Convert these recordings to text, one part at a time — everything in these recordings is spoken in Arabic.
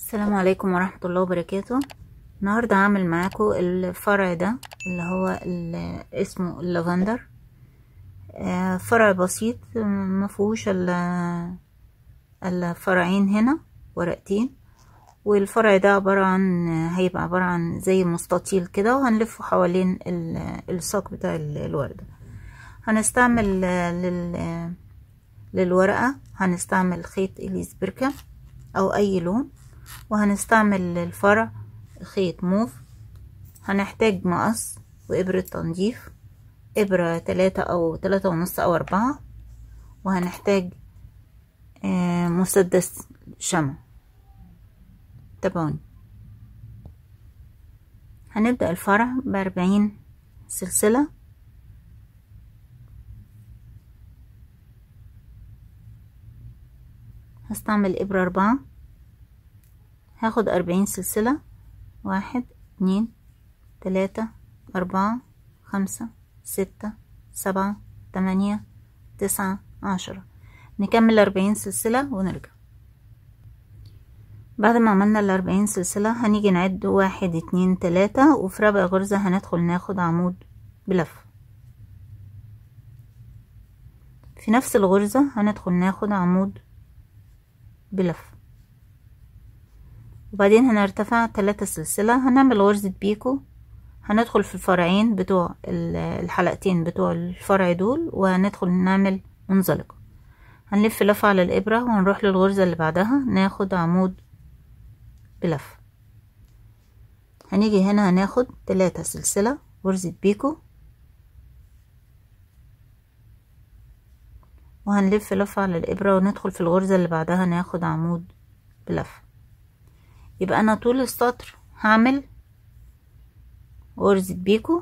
السلام عليكم ورحمة الله وبركاته. النهاردة هعمل معاكم الفرع ده اللي هو اسمه اللافندر. فرع بسيط مفهوش الا فرعين هنا، ورقتين. والفرع ده هيبقى عبارة عن زي مستطيل كده، وهنلفه حوالين الساق بتاع الوردة. هنستعمل للورقة هنستعمل خيط اليسبركة او اي لون، وهنستعمل الفرع خيط موف. هنحتاج مقص وإبرة تنظيف، إبرة 3 أو 3.5 أو 4، وهنحتاج مسدس شمع. تابعوني. هنبدأ الفرع ب40 سلسلة. هستعمل إبرة 4، هاخد 40 سلسلة. 1 2 3 4 5 6 7 8 9 10. نكمل 40 سلسلة ونرجع. بعد ما عملنا 40 سلسلة هنيجي نعد 1 2 3، وفي رابع غرزة هندخل ناخد عمود بلف. في نفس الغرزة هندخل ناخد عمود بلف، وبعدين هنرتفع 3 سلسلة. هنعمل غرزة بيكو، هندخل في الفرعين بتوع الحلقتين بتوع الفرع دول، وهندخل نعمل منزلقة. هنلف لفة على الإبرة وهنروح للغرزة اللي بعدها ناخد عمود بلف. هنيجي هنا هناخد 3 سلسلة غرزة بيكو، وهنلف لفة على الإبرة وندخل في الغرزة اللي بعدها ناخد عمود بلف. يبقى أنا طول السطر هعمل غرزة بيكو،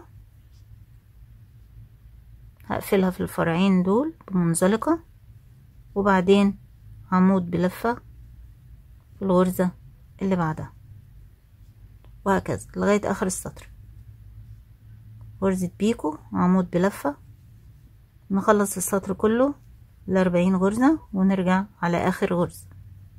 هقفلها في الفرعين دول بمنزلقة، وبعدين عمود بلفة في الغرزة اللي بعدها، وهكذا لغاية آخر السطر. غرزة بيكو، عمود بلفة. نخلص السطر كله 40 غرزة ونرجع على آخر غرزة.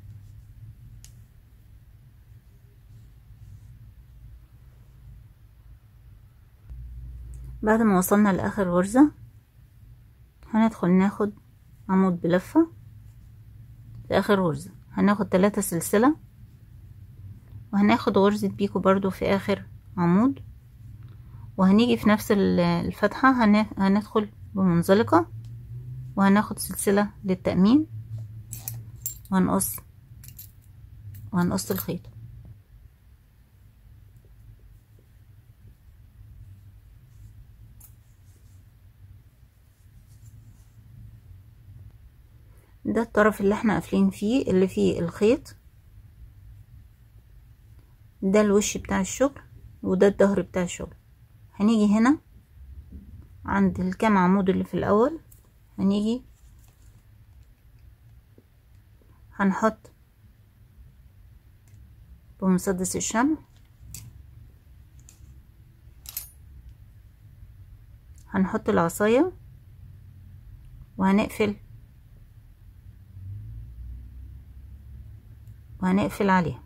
بعد ما وصلنا لآخر غرزة هندخل ناخد عمود بلفة في آخر غرزة. هناخد 3 سلسلة، وهناخد غرزة بيكو برضو في آخر عمود، وهنيجي في نفس الفتحة هندخل بمنزلقة، وهناخد سلسلة للتأمين، وهنقص الخيط. ده الطرف اللي احنا قافلين فيه، اللي فيه الخيط. ده الوش بتاع الشغل، وده الظهر بتاع الشغل. هنيجي هنا عند الكام عمود اللي في الاول، هنيجي هنحط بمسدس الشمع، هنحط العصاية وهنقفل عليها.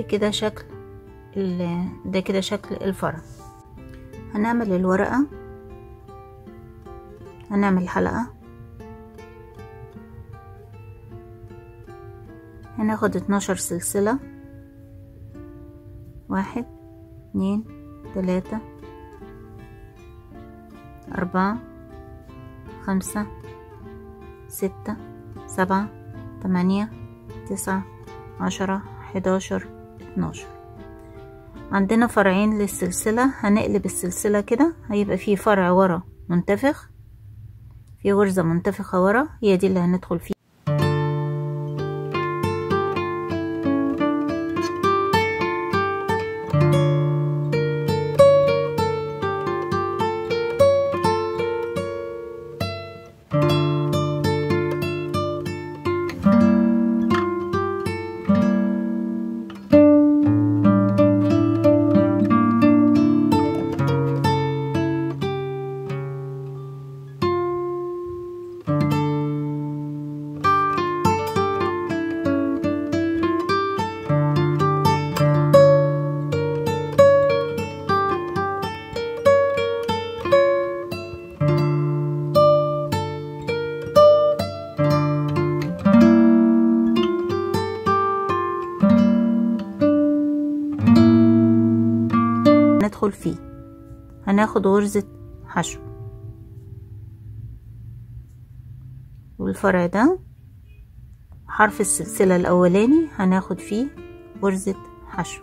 كده شكل ده كده شكل الفرع. هنعمل الورقة، هنعمل حلقة، هناخد 12 سلسلة، 1 2 3 4 5 6 7 8 9 10 11 12. عندنا فرعين للسلسلة، هنقلب السلسلة كده، هيبقى فيه فرع ورا منتفخ، في غرزة منتفخة ورا، هي دي اللي هندخل فيها. ندخل فيه، هناخد غرزة حشو، والفرع ده حرف السلسلة الأولاني هناخد فيه غرزة حشو.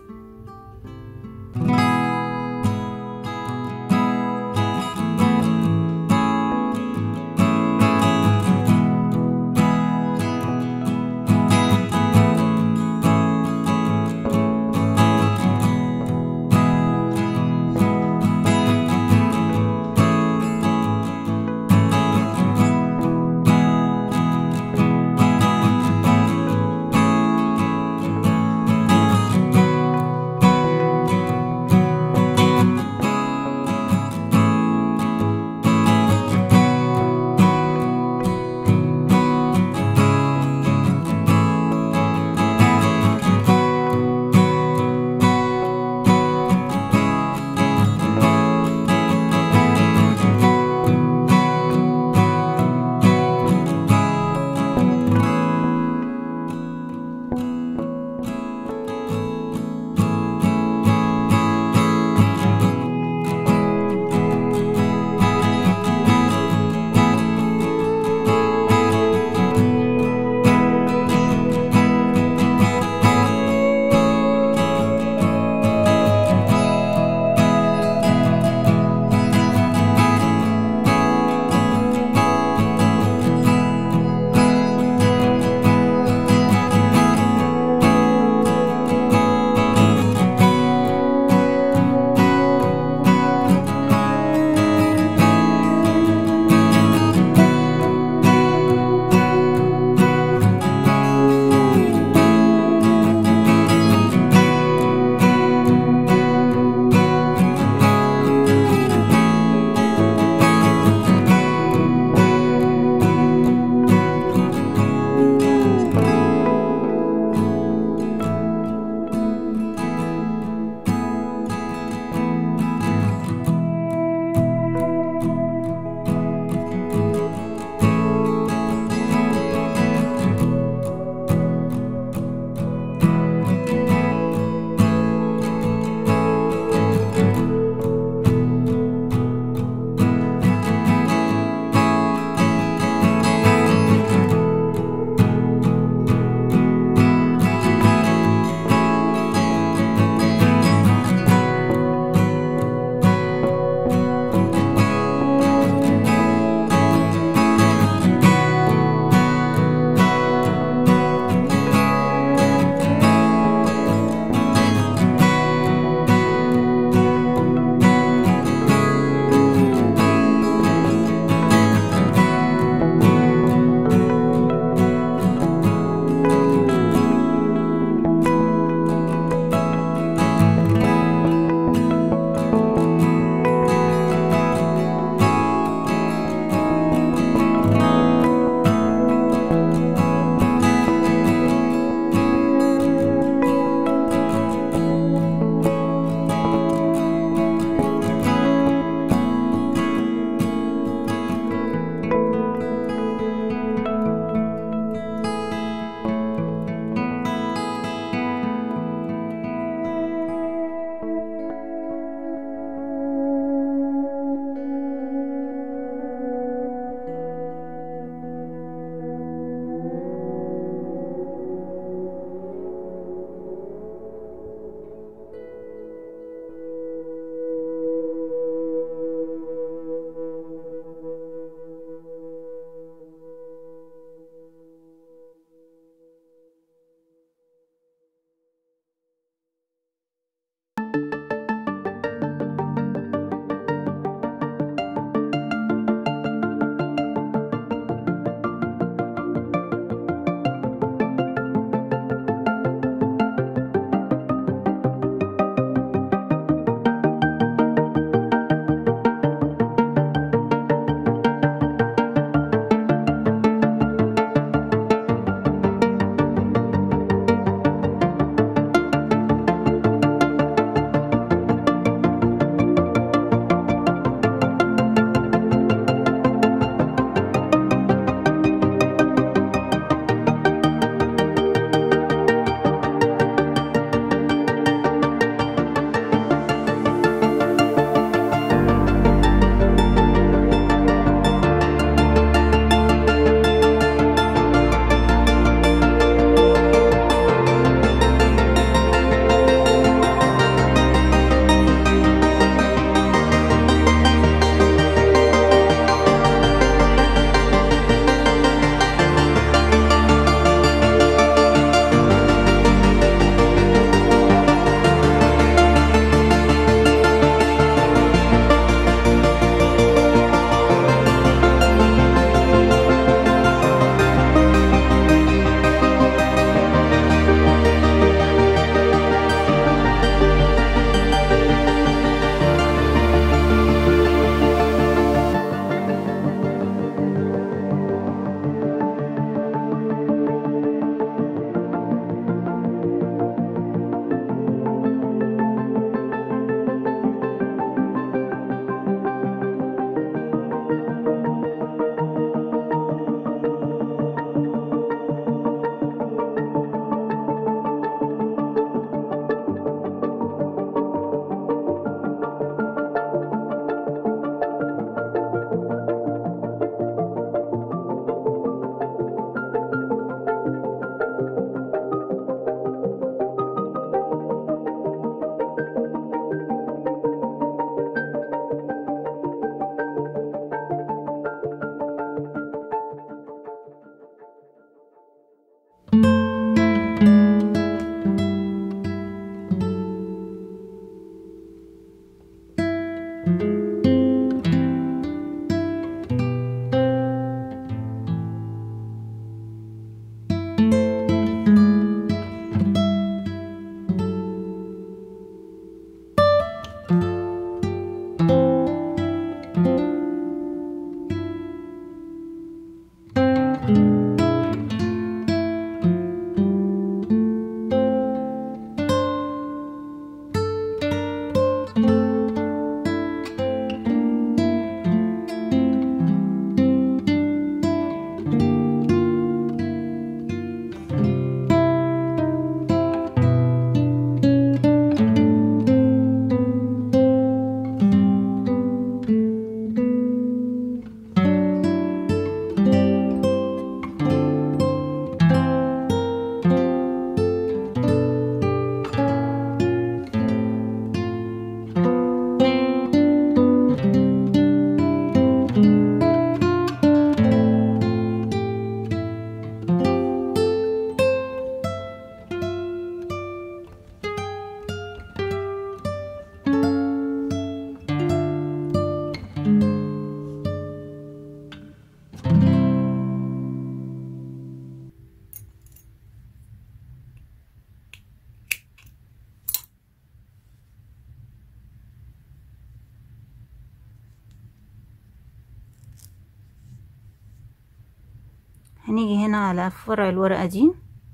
هنيجي هنا على فرع الورقة دي،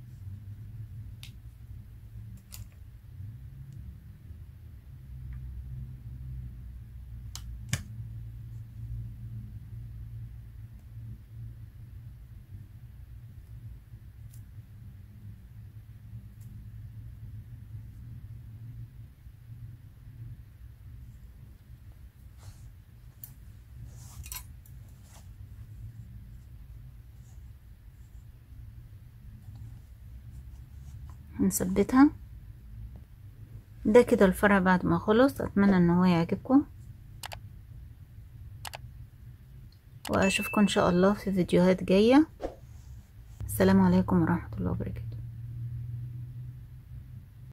هنثبتها. ده كده الفرع بعد ما خلص. اتمنى ان هو يعجبكم، واشوفكم ان شاء الله في فيديوهات جاية. السلام عليكم ورحمة الله وبركاته.